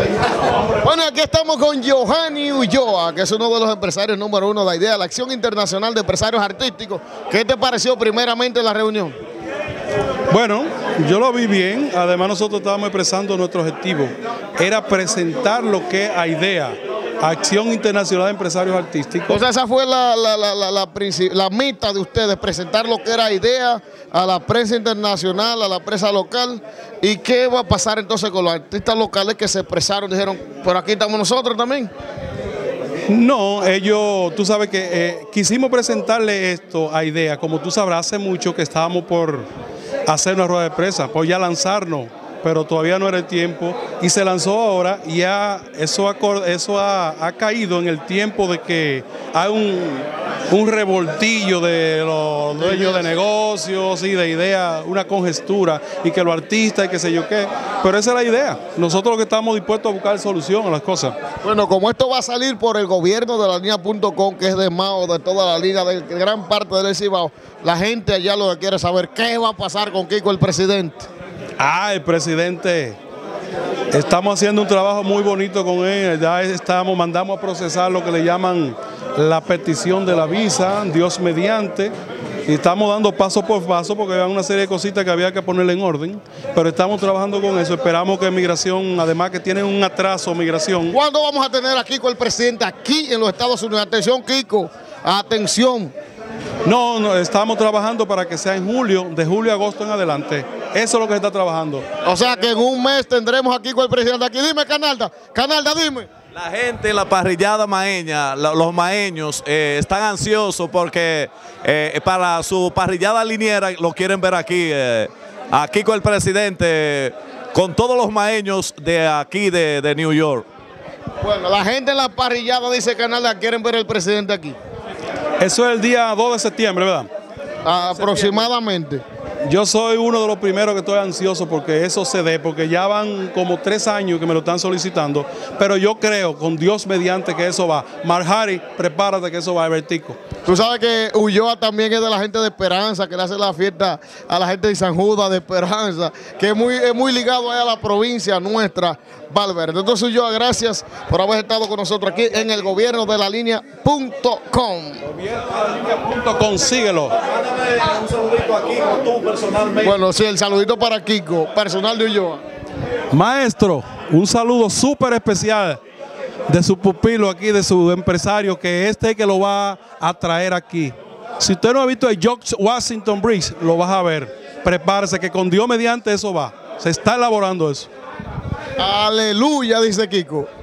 Bueno, aquí estamos con Johanny Ulloa, que es uno de los empresarios número uno de AIDEA, la Acción Internacional de Empresarios Artísticos. ¿Qué te pareció primeramente la reunión? Bueno, yo lo vi bien. Además, nosotros estábamos expresando nuestro objetivo. Era presentar lo que es AIDEA, Acción Internacional de Empresarios Artísticos. O sea, esa fue la meta de ustedes, presentar lo que era AIDEA a la prensa internacional, a la prensa local. ¿Y qué va a pasar entonces con los artistas locales que se expresaron? Dijeron, pero aquí estamos nosotros también. No, ellos, tú sabes que quisimos presentarle esto a AIDEA, como tú sabrás, hace mucho que estábamos por hacer una rueda de prensa, por ya lanzarnos, pero todavía no era el tiempo, y se lanzó ahora, y ya eso ha caído en el tiempo de que hay un revoltillo de los dueños de negocios y de ideas, una congestura, y que los artistas y qué sé yo qué, pero esa es la idea. Nosotros lo que estamos dispuestos a buscar solución a las cosas. Bueno, como esto va a salir por el gobierno de la línea.com, que es de Mao, de toda la liga, de gran parte del Cibao, la gente allá lo que quiere saber, ¿qué va a pasar con Kiko el presidente? El presidente, estamos haciendo un trabajo muy bonito con él, ya mandamos a procesar lo que le llaman la petición de la visa, Dios mediante, y estamos dando paso por paso porque hay una serie de cositas que había que ponerle en orden, pero estamos trabajando con eso. Esperamos que migración, además que tiene un atraso migración. ¿Cuándo vamos a tener a Kiko el presidente aquí en los Estados Unidos? Atención, Kiko, atención. No, estamos trabajando para que sea en julio, de julio a agosto en adelante. Eso es lo que se está trabajando. O sea que en un mes tendremos a Kiko el presidente aquí. Dime, Canalda, dime. La gente en la parrillada maeña, los maeños, están ansiosos porque para su parrillada liniera lo quieren ver aquí. A Kiko el presidente, con todos los maeños de aquí de New York. Bueno, la gente en la parrillada, dice Canalda, quieren ver al presidente aquí. Eso es el día 2 de septiembre, ¿verdad? Aproximadamente. Yo soy uno de los primeros que estoy ansioso porque eso se dé, porque ya van como 3 años que me lo están solicitando, pero yo creo, con Dios mediante, que eso va. Marjari, prepárate que eso va, Bertico. Tú sabes que Ulloa también es de la gente de Esperanza, que le hace la fiesta a la gente de San Judas de Esperanza, que es muy ligado a la provincia nuestra, Valverde. Entonces, Ulloa, gracias por haber estado con nosotros aquí en el gobierno de la línea.com. Gobierno de la línea.com, síguelo. Un saludito aquí con tú personalmente. Bueno, sí, el saludito para Kiko, personal de Ulloa. Maestro, un saludo súper especial de su pupilo aquí, de su empresario, que que lo va a traer aquí. Si usted no ha visto el George Washington Bridge, lo vas a ver. Prepárese que con Dios mediante eso va. Se está elaborando eso. Aleluya, dice Kiko.